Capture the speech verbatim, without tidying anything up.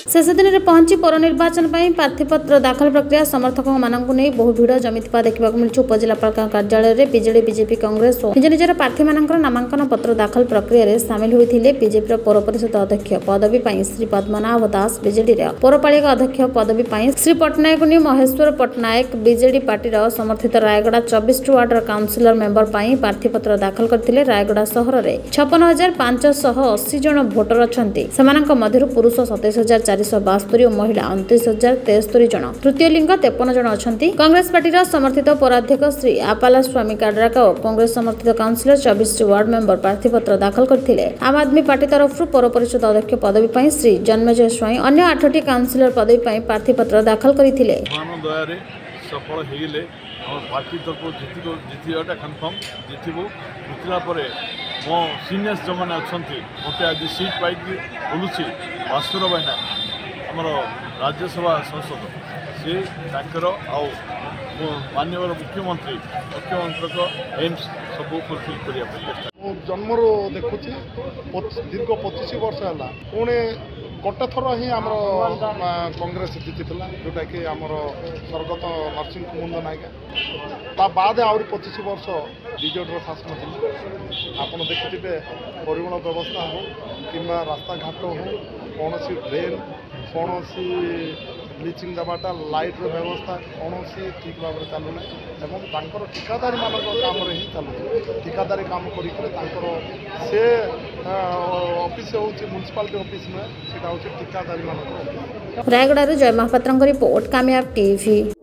शेष दिन में पहुंची पौर निर्वाचन प्रार्थीपत्र दाखल प्रक्रिया समर्थक मानक नहीं बहु भिड़ जमी देखा मिली। उपजिलापाल कार्यालय में बीजेडी बीजेपी कांग्रेस और निज निजर प्रार्थी नामांकन पत्र दाखल प्रक्रिया सामिल होते बीजेपी पौर परिषद अध्यक्ष पदवी श्री पद्मनाभ दास, बीजेडी पौरपालिका अध्यक्ष पदवी श्री पट्टनायक महेश्वर पट्टनायक, बीजेडी पार्टी समर्थित रायगड़ा चौबीस वार्डर काउंसिलर मेंबर प्रार्थीपत्र दाखल करते। रायगड़ा सहर में छप्पन हजार पांचश अशी जन भोटर अच्छा मध्य पुरुष सतैश हजार चार सौ बास्तरी और महिला उनतीस हजार तेस्तरी जन, तृतीय लिंग तेपन जन अच्छा। कांग्रेस पार्टी समर्थित पौराध्यक्ष श्री आपाला स्वामी काड्राका और कांग्रेस समर्थित काउंसिलर चौबीस वार्ड मेंबर प्रार्थीपत्र दाखल करते। आम आदमी पार्टी तरफ पौर परिषद अध्यक्ष पदवी श्री जन्मेजय स्वाई अन्य आठटी काउंसिलर पदवी प्रार्थीपत्र दाखल करते। सफल होइले हम पार्टी तरफ जीत जीतवाटा कन्फर्म जीतबू जीतला मो सीनियर्स जो मैंने अच्छा मत आज सीट पाई बुलूसी भास्कर भाईना आमर राज्यसभा संसद सी माननीय मुख्यमंत्री मुख्यमंत्री को एम्स सब फुलफिल करने जन्मर देखुची दीर्घ पचिश वर्ष है पुणे गोटे थर ही आम कांग्रेस जीतीला जोटा कि आमर स्वर्गत नरसिंह कुमुंद नायका ता बाद आहरी पचिश वर्ष विजेडर शासन थी। आपड़ देखिथे परिवहन व्यवस्था हो कि रास्ता घाट हो कौन ड्रेन कौन ब्लीचिंग देवाटा लाइट व्यवस्था कौन ठीक भाव में चलूना एवं ठिकादारी मान काम ही चलू ठिकादारी काम कर से ऑफिस हूँ म्युनिसिपालिटी ऑफिस नुहे से ठिकादारी मान। रायगड़ा जय महापात्र रिपोर्ट कामयाब टीवी।